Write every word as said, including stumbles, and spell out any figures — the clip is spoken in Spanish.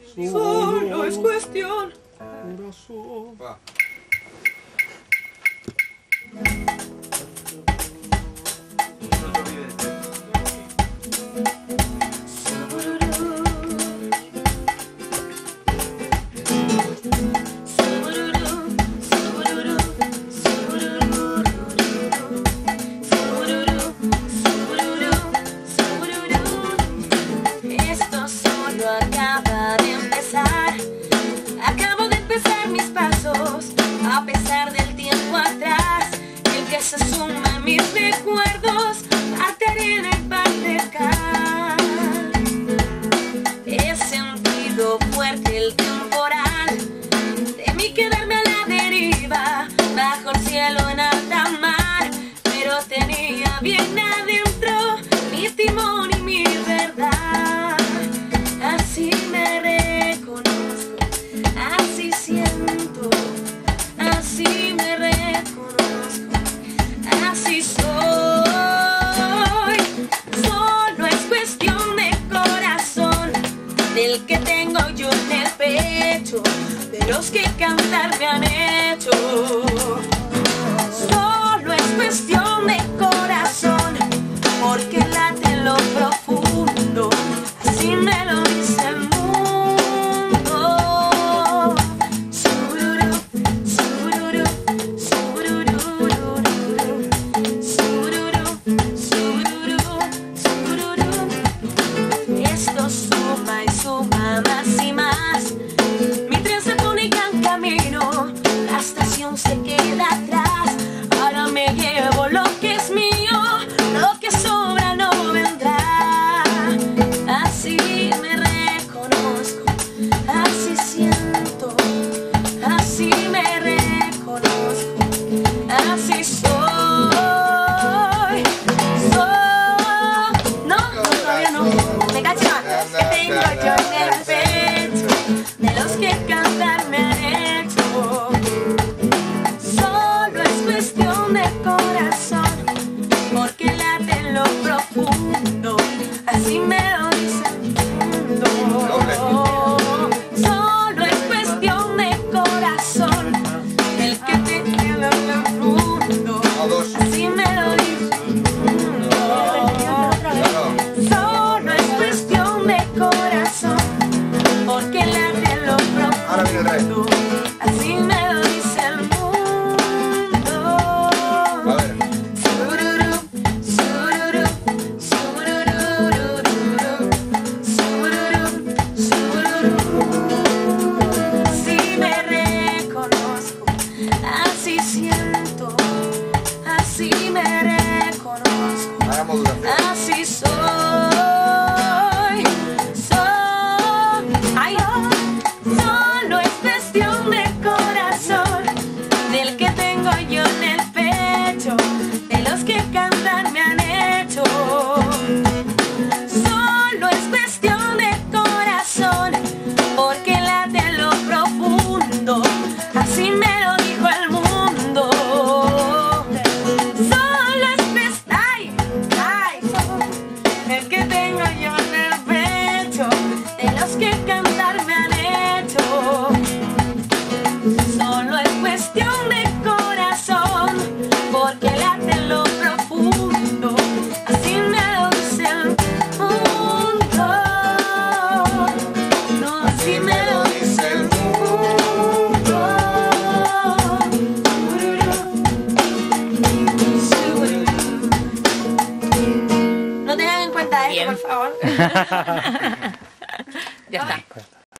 Solo es cuestión. Corazón. Va. Esto solo acaba de empezar. Acabo de empezar mis pasos, a pesar del tiempo atrás, el que se suma a mis recuerdos, ataré en el patriarcal. He sentido fuerte el temporal, temí quedarme a la deriva, bajo el cielo en alta mar, pero tenía bien adentro mi timón y mi verdad. Así me reconozco, así siento, así me reconozco, así soy. Solo es cuestión de corazón, del que tengo yo en el pecho, de los que cantar me han hecho. Solo es cuestión de corazón, porque late en lo profundo, así me lo dice el mundo. Sururu, sururu, sururururu, sururu, sururu, sururu. Esto suma y suma más y más. Mi tren se pone en camino, la estación se queda atrás. Ahora me llevo lo que es mío, lo que sobra no vendrá. Así me reconozco, así siento, así me reconozco, así soy. Soy. No, no, todavía no. Me cacho más. Que tengo yo en el pecho, de los que cantar me han hecho. Solo es cuestión de corazón, porque late en lo profundo, así me lo dice el mundo. Solo es cuestión de corazón, el que te lleva en el mundo, así me lo dice el mundo. Solo es cuestión de corazón, porque late en lo profundo, así me lo dice el mundo. Sururu, sururu, sururururu, sururu, sururu. Así me reconozco, así siento, así me reconozco, así soy. Soy. Ay, solo es cuestión de corazón, del que tengo yo en el pecho, de los que cantar me han hecho. Solo es cuestión de corazón, porque late en lo profundo, así me lo dijo el mundo. Solo es cuestión, ay, ay, el que tengo yo en el pecho, de los que cantar me han hecho. Solo es cuestión de corazón, porque late en lo profundo, así me lo dice el mundo. No, así me lo dice el mundo. No tengan en cuenta esto, por favor. Ya está.